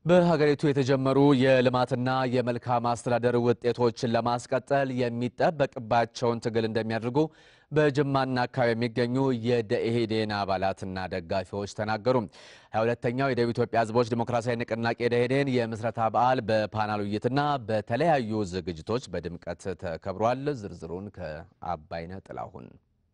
በሀገሪቱ የተጀመሩ የልማትና የመልካም አስተዳደር ውጤቶችን ለማስቀጠል የሚጠበቅባቸውን ትግል እንደሚያደርጉ በጅማና አካባቢ የሚገኙ የደኢህዴን አባላትና ደጋፊዎች ተናገሩ። 22ኛው የደቡብ ኢትዮጵያ ሕዝቦች ዲሞክራሲያዊ ንቅናቄ ደኢህዴን የምስረታ በዓል በፓናል ውይይትና በተለያዩ ዝግጅቶች በድምቀት ተከብሯል። ዝርዝሩን ከአባይነ ጥላሁን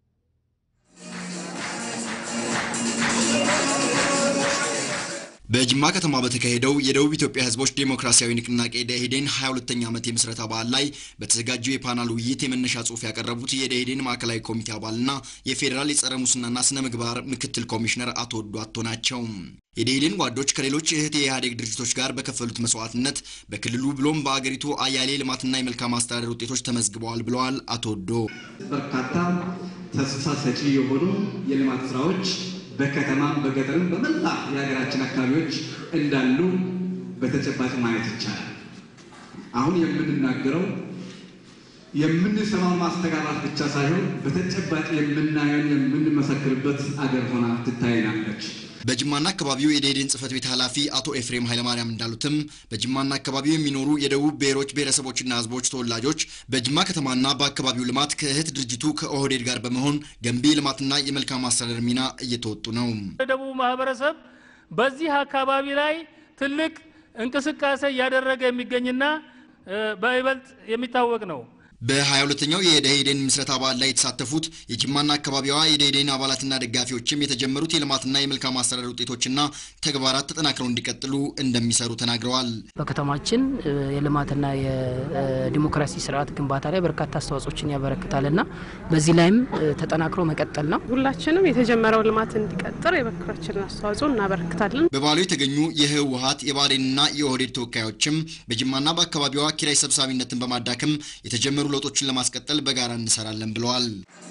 በጅማ ከተማ በተካሄደው የደቡብ ኢትዮጵያ ሕዝቦች ዲሞክራሲያዊ ንቅናቄ ደኢህዴን 22ኛ ዓመት የምስረታ በዓል ላይ በተዘጋጀው የፓናል ውይይት የመነሻ ጽሑፍ ያቀረቡት የደኢህዴን ማዕከላዊ ኮሚቴ አባልና የፌዴራል የጸረ ሙስናና ስነ ምግባር ምክትል ኮሚሽነር አቶ ወዶ ናቸው። የደኢህዴን ጓዶች ከሌሎች እህት የኢህአዴግ ድርጅቶች ጋር በከፈሉት መስዋዕትነት በክልሉ ብሎም በአገሪቱ አያሌ ልማትና የመልካም አስተዳደር ውጤቶች ተመዝግበዋል ብለዋል አቶ ወዶ። በርካታ ተስፋ ሰጪ የሆኑ የልማት ስራዎች በከተማም በገጠርም በመላ የሀገራችን አካባቢዎች እንዳሉ በተጨባጭ ማየት ይቻላል። አሁን የምንናገረው የምንሰማው ማስተጋባት ብቻ ሳይሆን በተጨባጭ የምናየው የምንመሰክርበት አገር ሆና ትታየናለች። በጅማና አካባቢው የደኢህዴን ጽህፈት ቤት ኃላፊ አቶ ኤፍሬም ኃይለማርያም እንዳሉትም በጅማና አካባቢው የሚኖሩ የደቡብ ብሔሮች ብሔረሰቦችና ህዝቦች ተወላጆች በጅማ ከተማና በአካባቢው ልማት ከእህት ድርጅቱ ከኦህዴድ ጋር በመሆን ገንቢ ልማትና የመልካም አስተዳደር ሚና እየተወጡ ነው። የደቡብ ማህበረሰብ በዚህ አካባቢ ላይ ትልቅ እንቅስቃሴ ያደረገ የሚገኝና በይበልጥ የሚታወቅ ነው። በ22ኛው የደኢህዴን ምስረታ በዓል ላይ የተሳተፉት የጅማና አካባቢዋ የደኢህዴን አባላትና ደጋፊዎችም የተጀመሩት የልማትና የመልካም አስተዳደር ውጤቶችና ተግባራት ተጠናክረው እንዲቀጥሉ እንደሚሰሩ ተናግረዋል። በከተማችን የልማትና የዲሞክራሲ ስርዓት ግንባታ ላይ በርካታ አስተዋጽኦችን ያበረክታልና በዚህ ላይም ተጠናክሮ መቀጠል ነው። ሁላችንም የተጀመረው ልማት እንዲቀጥል የበኩላችንን አስተዋጽኦ እናበረክታለን። በበዓሉ የተገኙ የህወሓት የባዴንና የኦህዴድ ተወካዮችም በጅማና በአካባቢዋ ኪራይ ሰብሳቢነትን በማዳከም የተጀመሩ ለውጦችን ለማስቀጠል በጋራ እንሰራለን ብለዋል።